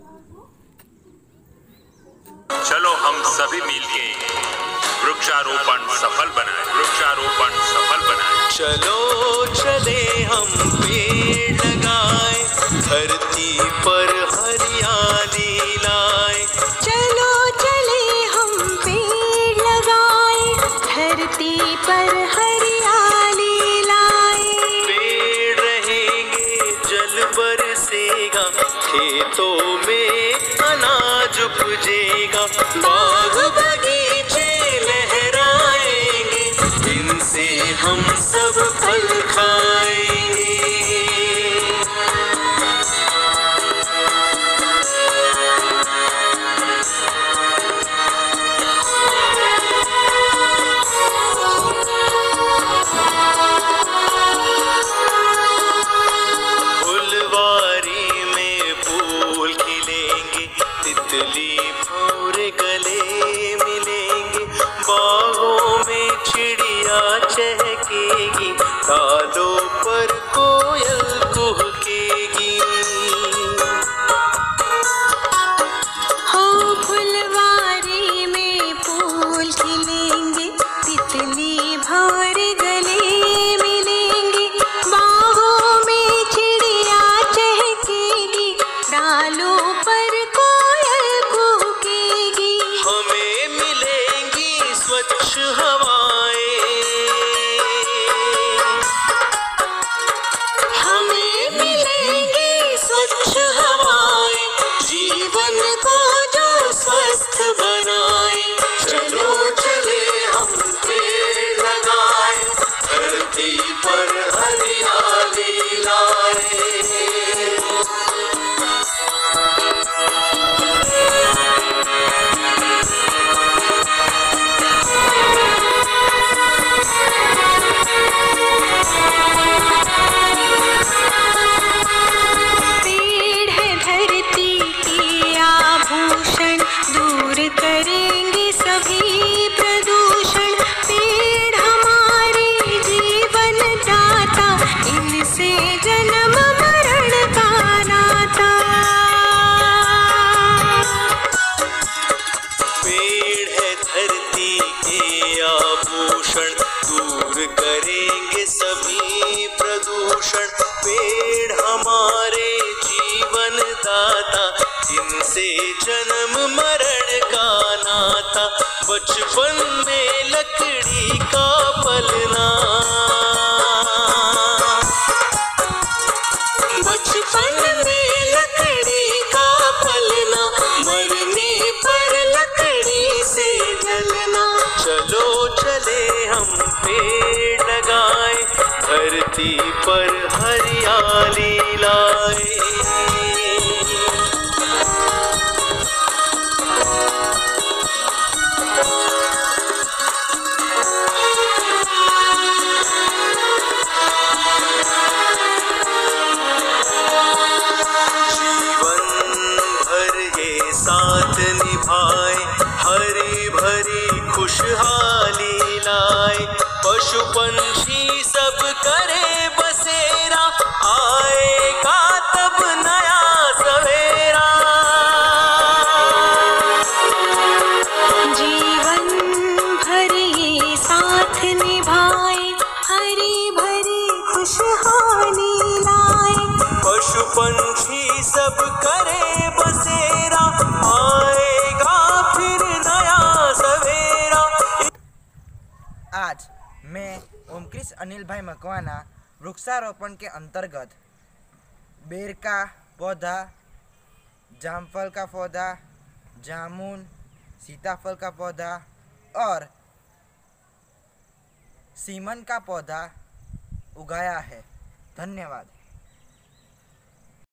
चलो हम सभी मिलके वृक्षारोपण सफल बनाएं, वृक्षारोपण सफल बनाएं। चलो चले हम पेड़ लगाएं, धरती पर हरियाली लाएं। चलो चले हम पेड़ लगाएं, धरती पर हरियाली लाएं। पेड़ रहेंगे जल बरसेगा, खेतों में अनाज उपजेगा। बाग बगीचे लहराएंगे, इनसे हम सब फल खाएंगे। फुलवारी में फूल खिलेंगे, तितली भौर गले मिलेंगे। बागों में चिड़िया चहकेगी, तालों पर कोयल कुहकेगी। हो फुलवारी में फूल खिलेंगे, तितली भौर गले मिलेंगे। बाहों में चिड़िया चहकेगी, डालों पर कोयल कूकेगी। हमें मिलेंगी स्वच्छ हवाएं, हमें मिलेंगी स्वच्छ हवाएं, जीवन को जो स्वस्थ बनाए। चलो चले हम पेड़ लगाएं, धरती पर हरियाली लाएं। पेड़ है धरती के आभूषण, दूर करेंगे सभी प्रदूषण। पेड़ हमारे जीवन दाता, इनसे जन्म मरण का नाता। पेड़ है धरती के आभूषण, दूर करेंगे सभी प्रदूषण। पेड़ हमारे जीवन दाता, इनसे जन्म मरण का नाता। बचपन में लकड़ी का पलना, बचपन में लकड़ी का पलना, मरने पर लकड़ी से जलना। चलो चले हम पेड़ लगाएं, धरती पर हरियाली लाएं। साथ निभाए, हरी भरी खुशहाली लाए। पशु पंछी सब करे बसेरा, आएगा तब नया सवेरा। जीवन भर ये साथ निभाए, हरी भरी खुशहाली लाए। पशु पंछी सब करे बसेरा, आएगा फिर नया सवेरा। आज मैं ओमकृष अनिल भाई मकवाना वृक्षारोपण के अंतर्गत बेर का पौधा, जामफल का पौधा, जामुन, सीताफल का पौधा और सीमन का पौधा उगाया है। धन्यवाद।